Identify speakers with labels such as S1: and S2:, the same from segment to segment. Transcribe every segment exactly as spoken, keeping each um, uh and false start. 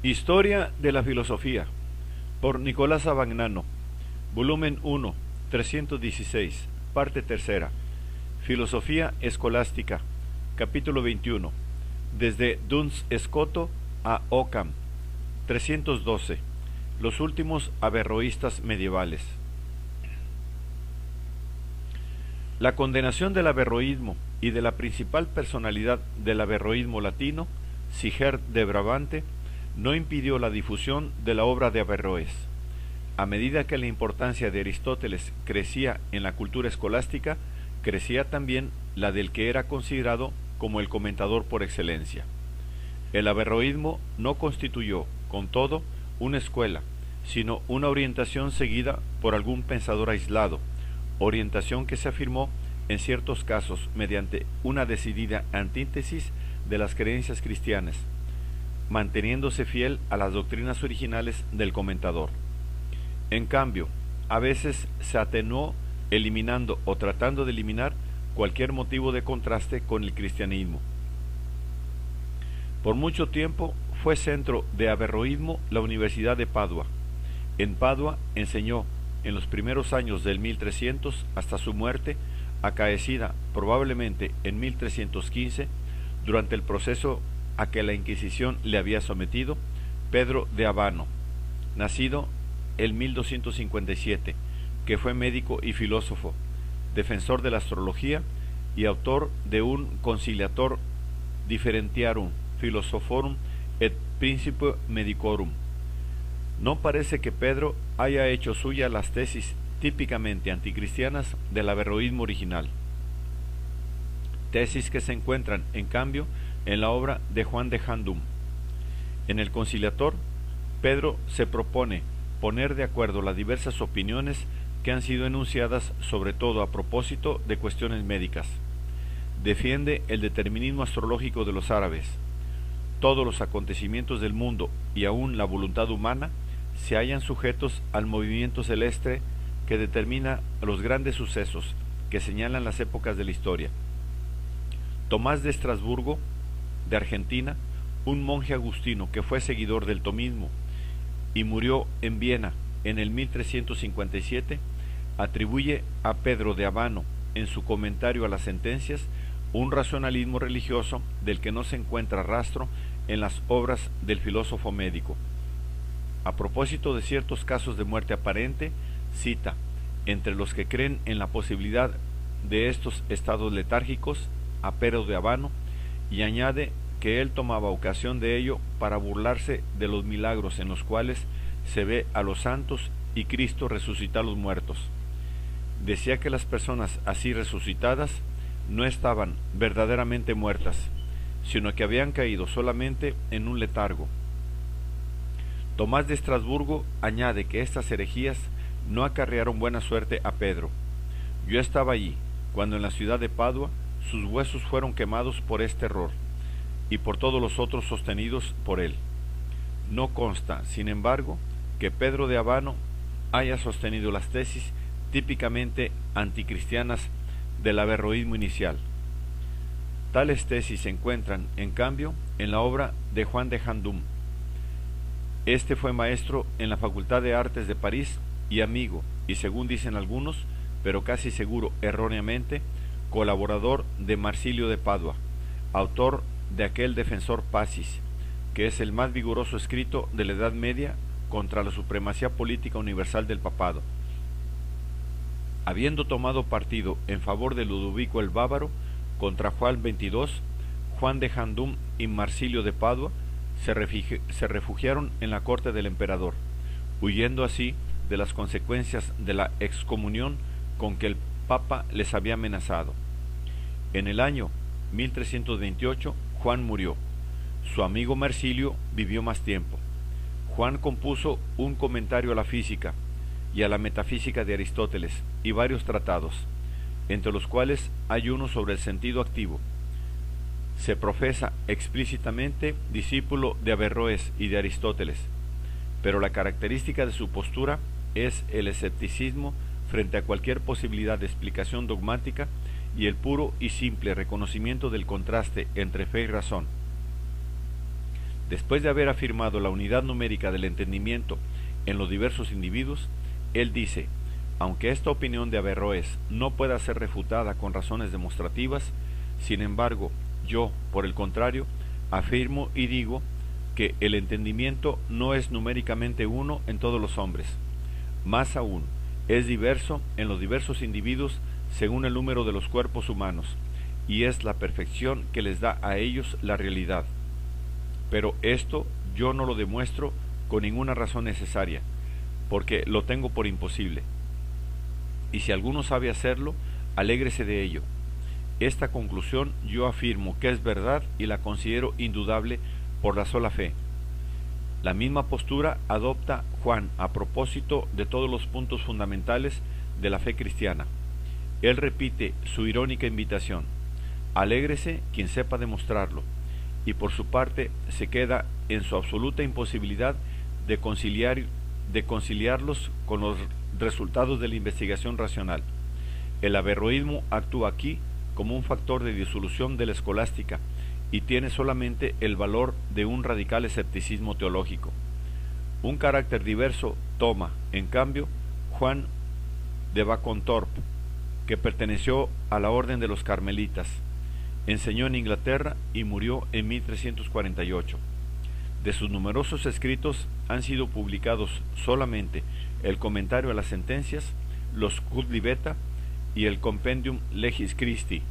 S1: Historia de la filosofía, por Nicolás Abagnano, volumen uno, trescientos dieciséis, parte tercera. Filosofía escolástica, capítulo veintiuno, desde Duns Scoto a Occam, trescientos doce, los últimos averroístas medievales. La condenación del averroísmo y de la principal personalidad del averroísmo latino, Sigerd de Brabante, no impidió la difusión de la obra de Averroes. A medida que la importancia de Aristóteles crecía en la cultura escolástica, crecía también la del que era considerado como el comentador por excelencia. El averroísmo no constituyó, con todo, una escuela, sino una orientación seguida por algún pensador aislado, orientación que se afirmó en ciertos casos mediante una decidida antítesis de las creencias cristianas, manteniéndose fiel a las doctrinas originales del comentador. En cambio, a veces se atenuó eliminando o tratando de eliminar cualquier motivo de contraste con el cristianismo. Por mucho tiempo fue centro de averroísmo la Universidad de Padua. En Padua enseñó en los primeros años del mil trescientos hasta su muerte, acaecida probablemente en mil trescientos quince, durante el proceso a que la Inquisición le había sometido, Pedro de Abano, nacido en mil doscientos cincuenta y siete, que fue médico y filósofo, defensor de la astrología y autor de un Conciliator Differentiarum Philosophorum et Principio Medicorum. No parece que Pedro haya hecho suya las tesis típicamente anticristianas del averroísmo original, tesis que se encuentran, en cambio, en la obra de Juan de Handum. En el Conciliator, Pedro se propone poner de acuerdo las diversas opiniones que han sido enunciadas, sobre todo a propósito de cuestiones médicas. Defiende el determinismo astrológico de los árabes. Todos los acontecimientos del mundo y aún la voluntad humana se hallan sujetos al movimiento celeste que determina los grandes sucesos que señalan las épocas de la historia. Tomás de Estrasburgo, de Argentina, un monje agustino que fue seguidor del tomismo y murió en Viena en el mil trescientos cincuenta y siete, atribuye a Pedro de Abano, en su comentario a las sentencias, un racionalismo religioso del que no se encuentra rastro en las obras del filósofo médico. A propósito de ciertos casos de muerte aparente, cita, entre los que creen en la posibilidad de estos estados letárgicos, a Pedro de Abano, y añade que él tomaba ocasión de ello para burlarse de los milagros en los cuales se ve a los santos y Cristo resucitar a los muertos. Decía que las personas así resucitadas no estaban verdaderamente muertas, sino que habían caído solamente en un letargo. Tomás de Estrasburgo añade que estas herejías no acarrearon buena suerte a Pedro. Yo estaba allí, cuando en la ciudad de Padua sus huesos fueron quemados por este error, y por todos los otros sostenidos por él. No consta, sin embargo, que Pedro de Abano haya sostenido las tesis típicamente anticristianas del averroísmo inicial. Tales tesis se encuentran, en cambio, en la obra de Juan de Handum. Este fue maestro en la Facultad de Artes de París y amigo, y según dicen algunos, pero casi seguro erróneamente, colaborador de Marsilio de Padua, autor de aquel Defensor Pacis, que es el más vigoroso escrito de la Edad Media contra la supremacía política universal del papado. Habiendo tomado partido en favor de Ludovico el Bávaro contra Juan veintidós, Juan de Handum y Marsilio de Padua se, refugi se refugiaron en la corte del emperador, huyendo así de las consecuencias de la excomunión con que el Papa les había amenazado. En el año mil trescientos veintiocho, Juan murió. Su amigo Marsilio vivió más tiempo. Juan compuso un comentario a la física y a la metafísica de Aristóteles y varios tratados, entre los cuales hay uno sobre el sentido activo. Se profesa explícitamente discípulo de Averroes y de Aristóteles, pero la característica de su postura es el escepticismo frente a cualquier posibilidad de explicación dogmática y el puro y simple reconocimiento del contraste entre fe y razón. Después de haber afirmado la unidad numérica del entendimiento en los diversos individuos, él dice: aunque esta opinión de Averroes no pueda ser refutada con razones demostrativas, sin embargo, yo, por el contrario, afirmo y digo que el entendimiento no es numéricamente uno en todos los hombres. Más aún, es diverso en los diversos individuos según el número de los cuerpos humanos, y es la perfección que les da a ellos la realidad. Pero esto yo no lo demuestro con ninguna razón necesaria, porque lo tengo por imposible. Y si alguno sabe hacerlo, alégrese de ello. Esta conclusión yo afirmo que es verdad y la considero indudable por la sola fe. La misma postura adopta Juan a propósito de todos los puntos fundamentales de la fe cristiana. Él repite su irónica invitación: alégrese quien sepa demostrarlo, y por su parte se queda en su absoluta imposibilidad de conciliar, de conciliarlos con los resultados de la investigación racional. El averroísmo actúa aquí como un factor de disolución de la escolástica y tiene solamente el valor de un radical escepticismo teológico. Un carácter diverso toma, en cambio, Juan de Bacontorp, que perteneció a la orden de los carmelitas, enseñó en Inglaterra y murió en mil trescientos cuarenta y ocho. De sus numerosos escritos han sido publicados solamente el Comentario a las Sentencias, los Cud Libeta y el Compendium Legis Christi,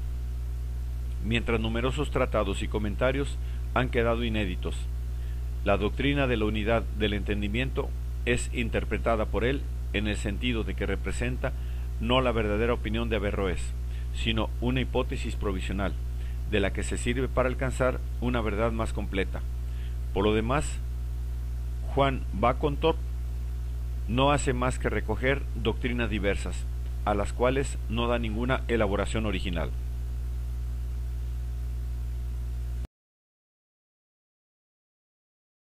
S1: mientras numerosos tratados y comentarios han quedado inéditos. La doctrina de la unidad del entendimiento es interpretada por él en el sentido de que representa no la verdadera opinión de Averroes, sino una hipótesis provisional, de la que se sirve para alcanzar una verdad más completa. Por lo demás, Juan Bacontorp no hace más que recoger doctrinas diversas, a las cuales no da ninguna elaboración original.